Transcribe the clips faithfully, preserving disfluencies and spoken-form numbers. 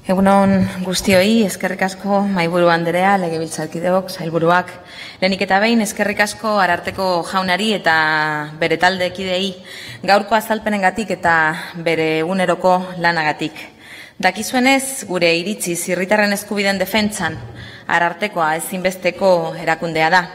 Egun on guztioi, eskerrik asko mahaiburu andrea, legebiltzarkideok, sailburuak. Lehenik eta behin eskerrik asko Ararteko jaunari eta bere taldekideei gaurko azalpenengatik eta bere eguneroko lanagatik. Dakizuenez, gure iritziz herritarren eskubideen defentsan Arartekoa ezinbesteko erakundea da.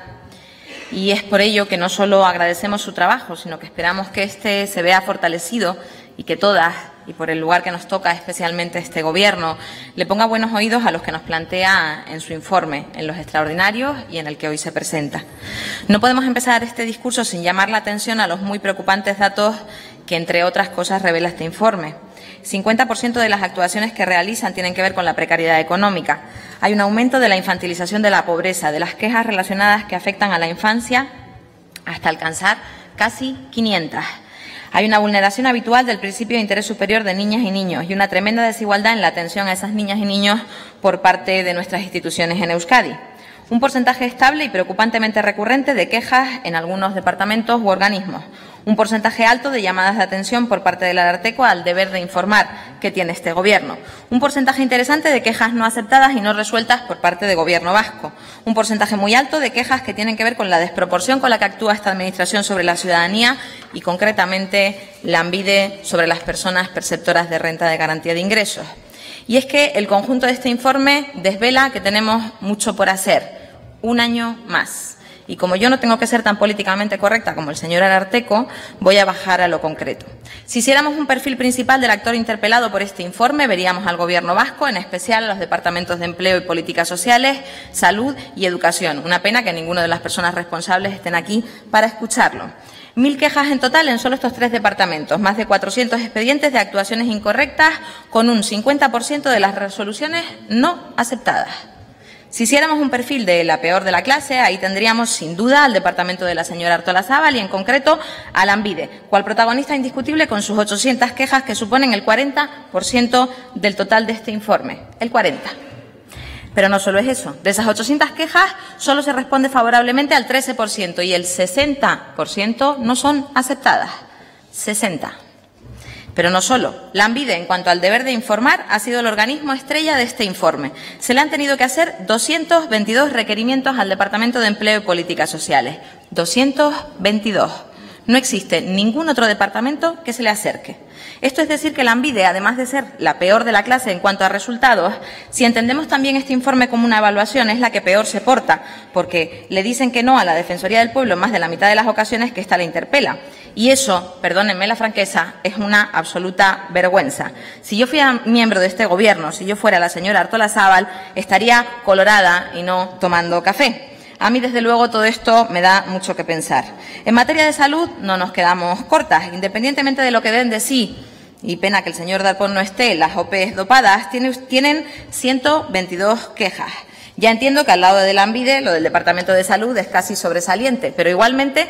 Y es por ello que no solo agradecemos su trabajo, sino que esperamos que este se vea fortalecido y que todas, y por el lugar que nos toca especialmente este Gobierno, le ponga buenos oídos a los que nos plantea en su informe, en los extraordinarios y en el que hoy se presenta. No podemos empezar este discurso sin llamar la atención a los muy preocupantes datos que, entre otras cosas, revela este informe. cincuenta por ciento de las actuaciones que realizan tienen que ver con la precariedad económica. Hay un aumento de la infantilización de la pobreza, de las quejas relacionadas que afectan a la infancia hasta alcanzar casi quinientas. Hay una vulneración habitual del principio de interés superior de niñas y niños y una tremenda desigualdad en la atención a esas niñas y niños por parte de nuestras instituciones en Euskadi. Un porcentaje estable y preocupantemente recurrente de quejas en algunos departamentos u organismos. Un porcentaje alto de llamadas de atención por parte del Ararteko al deber de informar que tiene este Gobierno. Un porcentaje interesante de quejas no aceptadas y no resueltas por parte del Gobierno vasco. Un porcentaje muy alto de quejas que tienen que ver con la desproporción con la que actúa esta Administración sobre la ciudadanía y, concretamente, Lanbide sobre las personas perceptoras de renta de garantía de ingresos. Y es que el conjunto de este informe desvela que tenemos mucho por hacer. Un año más. Y como yo no tengo que ser tan políticamente correcta como el señor Ararteko, voy a bajar a lo concreto. Si hiciéramos un perfil principal del actor interpelado por este informe, veríamos al Gobierno vasco, en especial a los departamentos de Empleo y Políticas Sociales, Salud y Educación. Una pena que ninguna de las personas responsables estén aquí para escucharlo. Mil quejas en total en solo estos tres departamentos, más de cuatrocientos expedientes de actuaciones incorrectas, con un cincuenta por ciento de las resoluciones no aceptadas. Si hiciéramos un perfil de la peor de la clase, ahí tendríamos sin duda al departamento de la señora Artolazabal y en concreto a Lanbide, cual protagonista indiscutible con sus ochocientas quejas que suponen el cuarenta por ciento del total de este informe. El cuarenta por ciento. Pero no solo es eso. De esas ochocientas quejas solo se responde favorablemente al trece por ciento y el sesenta por ciento no son aceptadas. sesenta por ciento. Pero no solo. Lanbide, en cuanto al deber de informar, ha sido el organismo estrella de este informe. Se le han tenido que hacer doscientos veintidós requerimientos al Departamento de Empleo y Políticas Sociales. doscientos veintidós. No existe ningún otro departamento que se le acerque. Esto es decir que Lanbide, además de ser la peor de la clase en cuanto a resultados, si entendemos también este informe como una evaluación, es la que peor se porta, porque le dicen que no a la Defensoría del Pueblo en más de la mitad de las ocasiones que ésta la interpela. Y eso, perdónenme la franqueza, es una absoluta vergüenza. Si yo fuera miembro de este Gobierno, si yo fuera la señora Artolazabal, estaría colorada y no tomando café. A mí, desde luego, todo esto me da mucho que pensar. En materia de salud no nos quedamos cortas. Independientemente de lo que den de sí, y pena que el señor Darpón no esté, las O P dopadas tienen ciento veintidós quejas. Ya entiendo que al lado de Lanbide lo del Departamento de Salud es casi sobresaliente, pero igualmente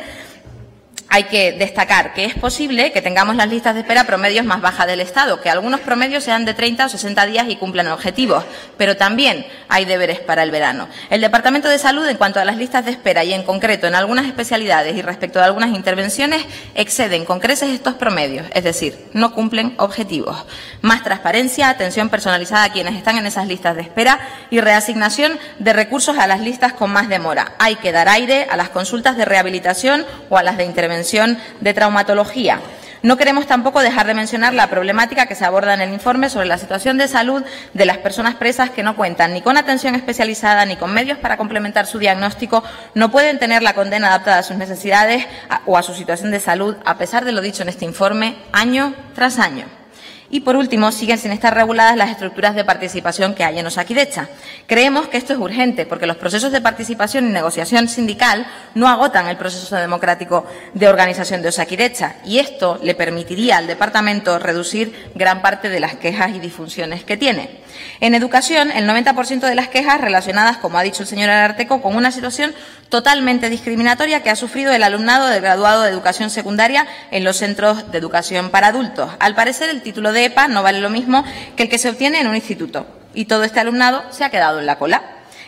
hay que destacar que es posible que tengamos las listas de espera promedios más bajas del Estado, que algunos promedios sean de treinta o sesenta días y cumplan objetivos, pero también hay deberes para el verano. El Departamento de Salud, en cuanto a las listas de espera y en concreto en algunas especialidades y respecto a algunas intervenciones, exceden con creces estos promedios, es decir, no cumplen objetivos. Más transparencia, atención personalizada a quienes están en esas listas de espera y reasignación de recursos a las listas con más demora. Hay que dar aire a las consultas de rehabilitación o a las de intervención de traumatología. No queremos tampoco dejar de mencionar la problemática que se aborda en el informe sobre la situación de salud de las personas presas que no cuentan ni con atención especializada ni con medios para complementar su diagnóstico, no pueden tener la condena adaptada a sus necesidades o a su situación de salud, a pesar de lo dicho en este informe, año tras año. Y, por último, siguen sin estar reguladas las estructuras de participación que hay en Osakidetza. Creemos que esto es urgente porque los procesos de participación y negociación sindical no agotan el proceso democrático de organización de Osakidetza y esto le permitiría al departamento reducir gran parte de las quejas y disfunciones que tiene. En educación, el noventa por ciento de las quejas relacionadas, como ha dicho el señor Ararteko, con una situación totalmente discriminatoria que ha sufrido el alumnado del graduado de educación secundaria en los centros de educación para adultos. Al parecer, el título de E P A no vale lo mismo que el que se obtiene en un instituto y todo este alumnado se ha quedado en la cola.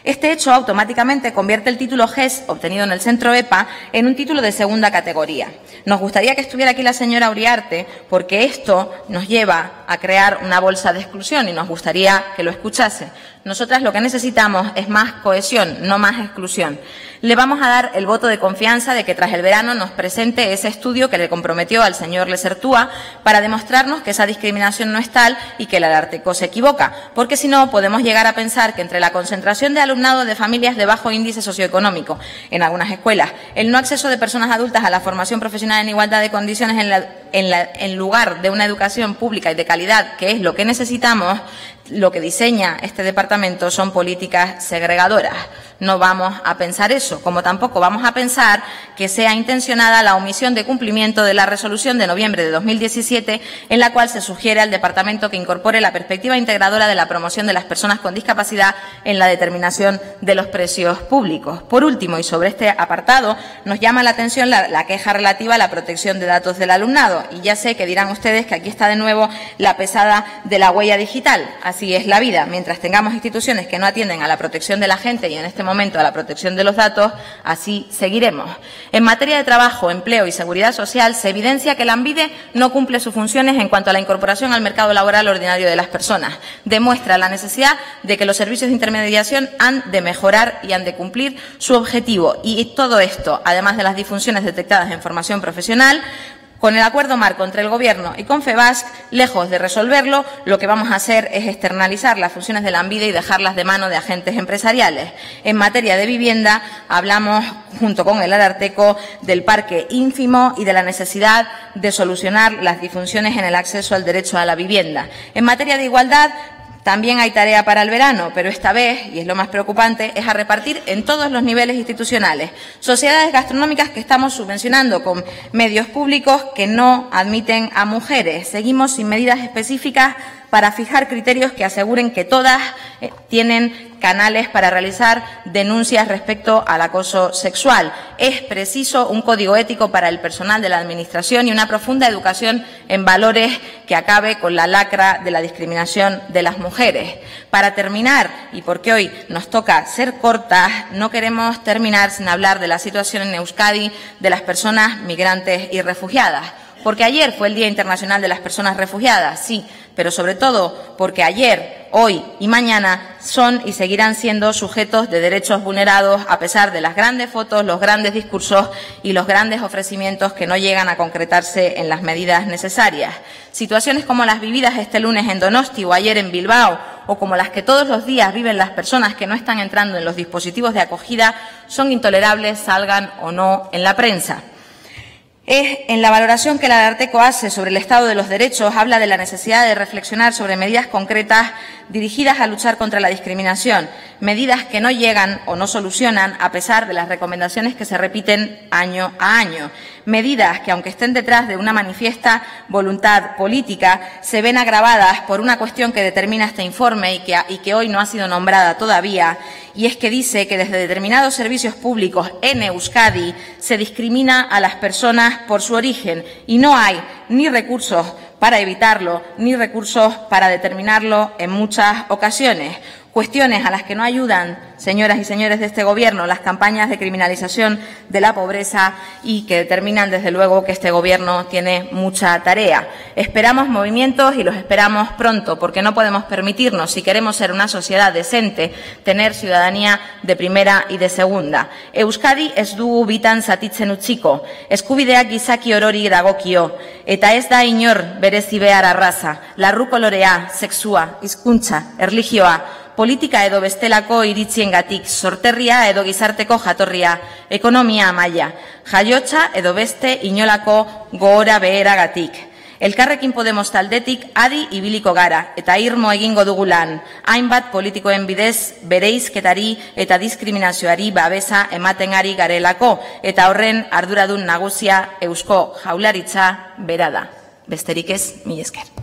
Este hecho automáticamente convierte el título G E S obtenido en el centro E P A en un título de segunda categoría. Nos gustaría que estuviera aquí la señora Uriarte porque esto nos lleva a crear una bolsa de exclusión y nos gustaría que lo escuchase. Nosotras lo que necesitamos es más cohesión, no más exclusión. Le vamos a dar el voto de confianza de que tras el verano nos presente ese estudio que le comprometió al señor Lesertúa para demostrarnos que esa discriminación no es tal y que el Ararteko se equivoca, porque si no podemos llegar a pensar que entre la concentración de alumnado de familias de bajo índice socioeconómico en algunas escuelas, el no acceso de personas adultas a la formación profesional en igualdad de condiciones en, la, en, la, en lugar de una educación pública y de calidad, que es lo que necesitamos, lo que diseña este departamento son políticas segregadoras. No vamos a pensar eso, como tampoco vamos a pensar que sea intencionada la omisión de cumplimiento de la resolución de noviembre de dos mil diecisiete, en la cual se sugiere al departamento que incorpore la perspectiva integradora de la promoción de las personas con discapacidad en la determinación de los precios públicos. Por último, y sobre este apartado, nos llama la atención la, la queja relativa a la protección de datos del alumnado. Y ya sé que dirán ustedes que aquí está de nuevo la pesada de la huella digital. Así es la vida. Mientras tengamos instituciones que no atienden a la protección de la gente y en este momento a la protección de los datos, así seguiremos. En materia de trabajo, empleo y seguridad social, se evidencia que Lanbide no cumple sus funciones en cuanto a la incorporación al mercado laboral ordinario de las personas. Demuestra la necesidad de que los servicios de intermediación han de mejorar y han de cumplir su objetivo. Y todo esto, además de las disfunciones detectadas en formación profesional, con el acuerdo marco entre el Gobierno y Confebask, lejos de resolverlo, lo que vamos a hacer es externalizar las funciones de Lanbide y dejarlas de mano de agentes empresariales. En materia de vivienda, hablamos, junto con el Ararteko, del parque ínfimo y de la necesidad de solucionar las disfunciones en el acceso al derecho a la vivienda. En materia de igualdad, también hay tarea para el verano, pero esta vez, y es lo más preocupante, es a repartir en todos los niveles institucionales. Sociedades gastronómicas que estamos subvencionando con medios públicos que no admiten a mujeres. Seguimos sin medidas específicas para fijar criterios que aseguren que todas eh, tienen canales para realizar denuncias respecto al acoso sexual. Es preciso un código ético para el personal de la Administración y una profunda educación en valores que acabe con la lacra de la discriminación de las mujeres. Para terminar, y porque hoy nos toca ser cortas, no queremos terminar sin hablar de la situación en Euskadi de las personas migrantes y refugiadas. Porque ayer fue el Día Internacional de las Personas Refugiadas, sí, pero sobre todo porque ayer, hoy y mañana son y seguirán siendo sujetos de derechos vulnerados a pesar de las grandes fotos, los grandes discursos y los grandes ofrecimientos que no llegan a concretarse en las medidas necesarias. Situaciones como las vividas este lunes en Donosti o ayer en Bilbao, o como las que todos los días viven las personas que no están entrando en los dispositivos de acogida, son intolerables, salgan o no en la prensa. Es en la valoración que el Ararteko hace sobre el estado de los derechos, habla de la necesidad de reflexionar sobre medidas concretas dirigidas a luchar contra la discriminación, medidas que no llegan o no solucionan a pesar de las recomendaciones que se repiten año a año, medidas que, aunque estén detrás de una manifiesta voluntad política, se ven agravadas por una cuestión que determina este informe y que, y que hoy no ha sido nombrada todavía, y es que dice que desde determinados servicios públicos en Euskadi se discrimina a las personas por su origen y no hay ni recursos para evitarlo ni recursos para determinarlo en muchas ocasiones. Cuestiones a las que no ayudan, señoras y señores de este Gobierno, las campañas de criminalización de la pobreza y que determinan, desde luego, que este Gobierno tiene mucha tarea. Esperamos movimientos y los esperamos pronto, porque no podemos permitirnos, si queremos ser una sociedad decente, tener ciudadanía de primera y de segunda. Euskadi ez dugu bitan zatitzen utziko, eskubideak gizaki orori dagokio, eta ez da inor berezi behar arraza, larrukolorea, sexua, hizkuntza, erlijioa, politika edo bestelako iritziengatik, sorterria edo gizarteko jatorria, ekonomia maila, jaiotza edo beste inolako gogora beheragatik. Elkarrekin Podemos taldetik adi ibiliko gara eta irmo egingo dugu lan, hainbat politikoen bidez bereizketari eta diskriminazioari babesa ematen ari garelako, eta horren arduradun nagusia Eusko Jaurlaritza bera da. Besterik ez, mila esker.